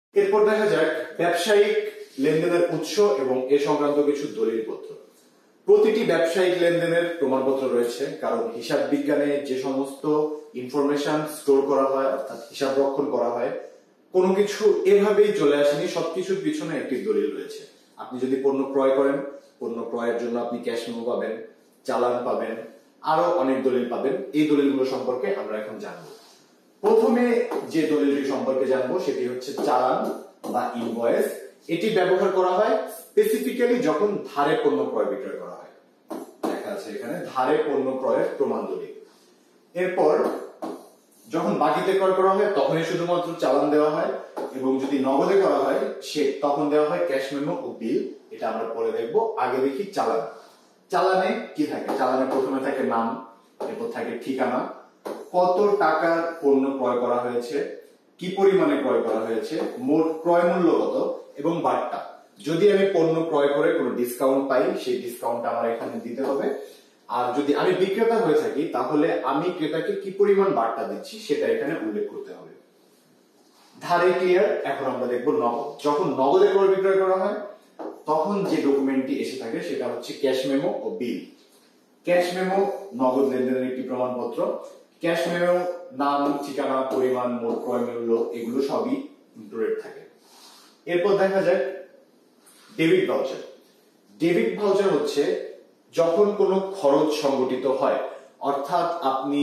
এরপর দেখা যাক ব্যবসায়িক লেনদেনের উৎস এবং এ সংক্রান্ত কিছু দলিলপত্র। প্রতিটি ব্যবসায়িক লেনদেনের প্রমাণপত্র রয়েছে, কারণ হিসাব বিজ্ঞানে যে সমস্ত ইনফরমেশন স্টোর করা হয় অর্থাৎ হিসাব রক্ষণ করা হয়, কোনো কিছু এভাবেই চলে আসেনি, সবকিছুর পিছনে একটি দলিল রয়েছে। আপনি যদি পণ্য ক্রয় করেন, পণ্য ক্রয়ের জন্য আপনি ক্যাশ মেমো পাবেন, চালান পাবেন, আরো অনেক দলিল পাবেন। এই দলিলগুলো সম্পর্কে আমরা এখন জানবো। প্রথমে যে দলিলটি সম্পর্কে জানবো সেটি হচ্ছে চালান বা ইনভয়েস। এটি ব্যবহার করা হয় স্পেসিফিক্যালি যখন ধারে পণ্য ক্রয় বিক্রয় করা হয়। দেখা আছে এখানে ধারে পণ্য ক্রয়ের প্রমাণ দলিল। এরপর যখন বাকিতে ক্রয় করা হয় তখনই শুধুমাত্র চালান দেওয়া হয়, এবং যদি নগদে করা হয় তখন দেওয়া হয় ক্যাশ মেমো ও বিল। এটা আমরা পরে দেখবো। আগে দেখি চালান। চালানে কি থাকে? চালানে প্রথমে থাকে নাম, এরপর থাকে ঠিকানা, কত টাকার পণ্য ক্রয় করা হয়েছে, কি পরিমাণে ক্রয় করা হয়েছে, মোট ক্রয় মূল্য কত, এবং বার্তা। যদি আমি পণ্য ক্রয় করে কোনো ডিসকাউন্ট পাই, সেই ডিসকাউন্টটা আমার এখানে দিতে হবে। আর যদি আমি বিক্রেতা হয়ে থাকি তাহলে আমি ক্রেতাকে কি পরিমাণ বার্তা দিচ্ছি সেটা এখানে উল্লেখ করতে হবে। ধারে ক্লিয়ার। এখন আমরা দেখবো নগদ। যখন নগদে ক্রয় বিক্রয় করা হয় তখন যে ডকুমেন্টটি এসে থাকে সেটা হচ্ছে ক্যাশ মেমো ও বিল। ক্যাশ মেমো নগদ লেনদেনের একটি প্রমাণপত্র। ক্যাশ মেমো নাম, ঠিকানা, পরিমাণ, মোট ক্রয় মূল্য এগুলো সবই ইনক্লুডেড থাকে। এরপর দেখা যায় ডেবিট ভাউচার। ডেবিট ভাউচার হচ্ছে যখন কোনো খরচ সংগঠিত হয়, অর্থাৎ আপনি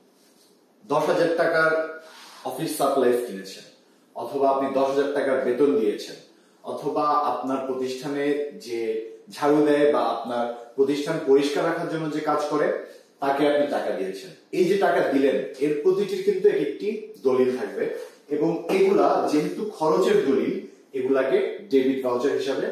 10,000 টাকার অফিস সাপ্লাইজ কিনেছেন, অথবা আপনি 10,000 টাকার বেতন দিয়েছেন, অথবা আপনার প্রতিষ্ঠানে যে ঝাড়ু দেয় বা আপনার প্রতিষ্ঠান পরিষ্কার রাখার জন্য যে কাজ করে তাকে আপনি টাকা দিয়েছেন। এই যে টাকা দিলেন এর প্রতিটির কিন্তু একটি দলিল থাকবে, এবং এগুলা যেহেতু খরচের দলিল এগুলাকে ডেবিট ভাউচার হিসাবে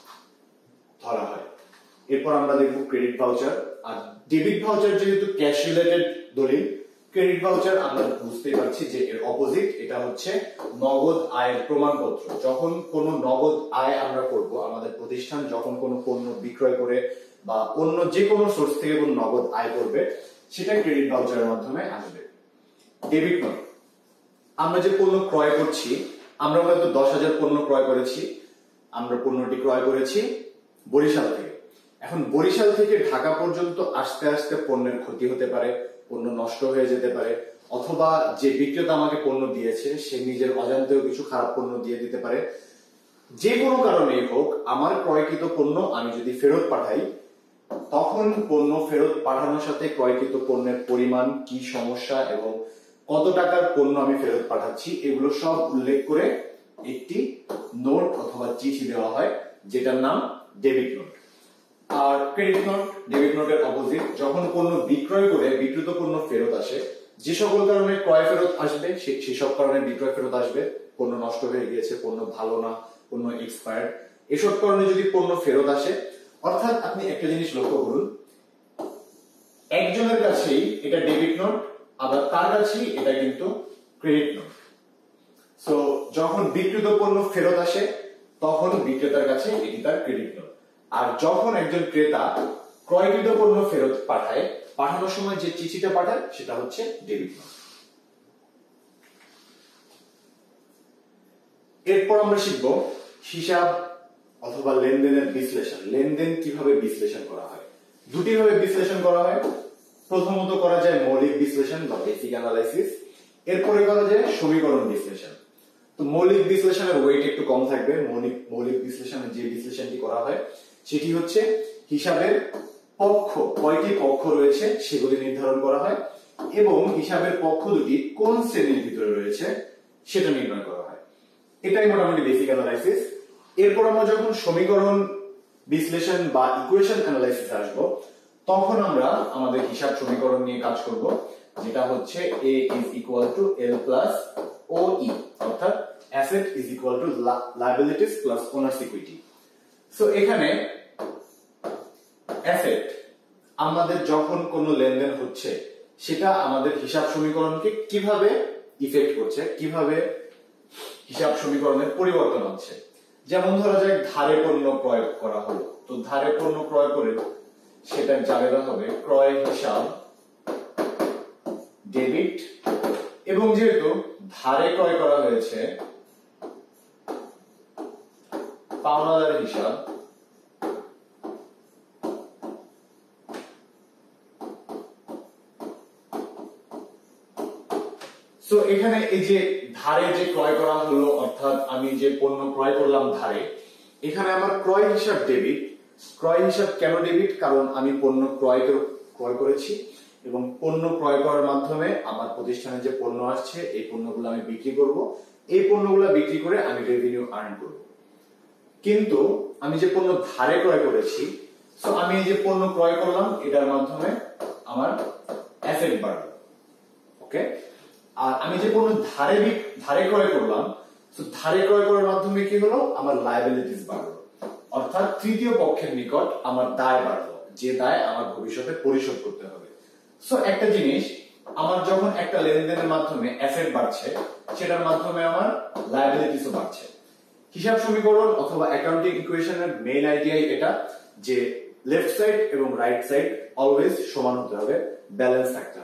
ধরা হয়। এরপর আমরা দেখব ক্রেডিট ভাউচার। আর ডেবিট ভাউচার যেহেতু ক্যাশ রিলেটেড দলিল, ক্রেডিট ভাউচার আমরা বুঝতেই পারছি যে এর অপোজিট। এটা হচ্ছে নগদ আয়ের প্রমাণপত্র। যখন কোনো নগদ আয় আমরা করব, আমাদের প্রতিষ্ঠান যখন কোনো পণ্য বিক্রয় করে বা অন্য যে কোনো সোর্স থেকে কোনো নগদ আয় করবে, সেটা ক্রেডিট ভাউচারের মাধ্যমে আসবে। Debit note. আমরা যে পণ্য ক্রয় করছি, আমরা হয়তো 10,000 পণ্য ক্রয় করেছি, আমরা পণ্যটি ক্রয় করেছি বরিশাল থেকে। এখন বরিশাল থেকে ঢাকা পর্যন্ত আসতে আসতে পণ্যের ক্ষতি হতে পারে, পণ্য নষ্ট হয়ে যেতে পারে, অথবা যে বিক্রেতা আমাকে পণ্য দিয়েছে সে নিজের অজান্তেও কিছু খারাপ পণ্য দিয়ে দিতে পারে। যে কোনো কারণেই হোক আমার ক্রয়কৃত পণ্য আমি যদি ফেরত পাঠাই, তখন পণ্য ফেরত পাঠানোর সাথে ক্রয়কৃত পণ্যের পরিমাণ, কি সমস্যা এবং কত টাকার পণ্য আমি ফেরত পাঠাচ্ছি এগুলো সব উল্লেখ করে একটি নোট অথবা চিঠি দেওয়া হয়, যেটার নাম ডেবিট নোট। আর ক্রেডিট নোট ডেবিট নোটের অপোজিট। যখন পণ্য বিক্রয় করে বিক্রিত পণ্য ফেরত আসে, যে সকল কারণে ক্রয় ফেরত আসবে সেসব কারণে বিক্রয় ফেরত আসবে। পণ্য নষ্ট হয়ে গিয়েছে, পণ্য ভালো না, পণ্য এক্সপায়ার্ড, এসব কারণে যদি পণ্য ফেরত আসে, অর্থাৎ আপনি একটা জিনিস লক্ষ্য করুন, একজনের কাছেই এটা ডেবিট নোট, আবার তার কাছেই এটা কিন্তু ক্রেডিট নোট। সো যখন বিক্রিত পণ্য ফেরত আসে তখন বিক্রেতার কাছে এটি তার ক্রেডিট নোট। আর যখন একজন ক্রেতা ক্রয়কৃত পণ্য ফেরত পাঠায়, পাঠানোর সময় যে চিঠিটা পাঠায় সেটা হচ্ছে ডেবিট নোট। এরপর আমরা শিখব হিসাব অথবা লেনদেনের বিশ্লেষণ। লেনদেন কিভাবে বিশ্লেষণ করা হয়? দুটি ভাবে বিশ্লেষণ করা হয়। প্রথমত করা যায় মৌলিক বিশ্লেষণ বা বেসিক অ্যানালাইসিস, এরপরে করা যায় সমীকরণ বিশ্লেষণ। তো মৌলিক বিশ্লেষণের ওয়েট একটু কম থাকবে। মৌলিক বিশ্লেষণে যে বিশ্লেষণটি করা হয় সেটি হচ্ছে হিসাবের পক্ষ, কয়টি পক্ষ রয়েছে সেগুলি নির্ধারণ করা হয়, এবং হিসাবের পক্ষ দুটি কোন শ্রেণীর ভিতরে রয়েছে সেটা নির্ণয় করা হয়। এটাই মোটামুটি বেসিক অ্যানালাইসিস। এরপর আমরা যখন সমীকরণ বিশ্লেষণ বা ইকুয়েশন অ্যানালাইসিস আসবো, তখন আমরা আমাদের হিসাব সমীকরণ নিয়ে কাজ করব, যেটা হচ্ছে A is equal to L plus OE, অর্থাৎ asset is equal to liabilities plus owner's equity। So এখানে অ্যাসেট আমাদের যখন কোনো লেনদেন হচ্ছে সেটা আমাদের হিসাব সমীকরণকে কিভাবে ইফেক্ট করছে, কিভাবে হিসাব সমীকরণের পরিবর্তন হচ্ছে। যেমন ধরা যাক ধারে পণ্য ক্রয় করা হলো, তো ধারে পণ্য ক্রয় করে সেটা জাবেদা হবে ক্রয় হিসাব ডেবিট, এবং যেহেতু ধারে ক্রয় করা হয়েছে পাওনাদারের হিসাব, তো এখানে এই যে ধারে যে ক্রয় করা হলো, অর্থাৎ আমি যে পণ্য ক্রয় করলাম ধারে, এখানে আমার ক্রয় হিসাব ডেবিট। ক্রয় হিসাব কেন ডেবিট? কারণ আমি পণ্য ক্রয় করেছি এবং পণ্য ক্রয় করার মাধ্যমে আমার প্রতিষ্ঠানে যে পণ্য আসছে এই পণ্যগুলো আমি বিক্রি করব, এই পণ্যগুলো বিক্রি করে আমি রেভিনিউ আর্ন করব। কিন্তু আমি যে পণ্য ধারে ক্রয় করেছি, তো আমি এই যে পণ্য ক্রয় করলাম এটার মাধ্যমে আমার অ্যাসেট বাড়লো। ওকে, আর আমি যে পণ্য ধারে ক্রয় করলাম, তো ধারে ক্রয় করার মাধ্যমে কি হলো, আমার লায়াবিলিটিস বাড়লো, অর্থাৎ তৃতীয় পক্ষের নিকট আমার দায় বাড়লো, যে দায় আমার ভবিষ্যতে পরিশোধ করতে হবে। সো একটা জিনিস, আমার যখন একটা লেনদেনের মাধ্যমে অ্যাসেট বাড়ছে, সেটার মাধ্যমে আমার লায়াবিলিটিসও বাড়ছে। হিসাব সমীকরণ অথবা অ্যাকাউন্টিং ইকুয়েশনের মেইন আইডিয়াই এটা যে লেফট সাইড এবং রাইট সাইড অলওয়েজ সমান হতে হবে, ব্যালেন্স থাকতে হবে।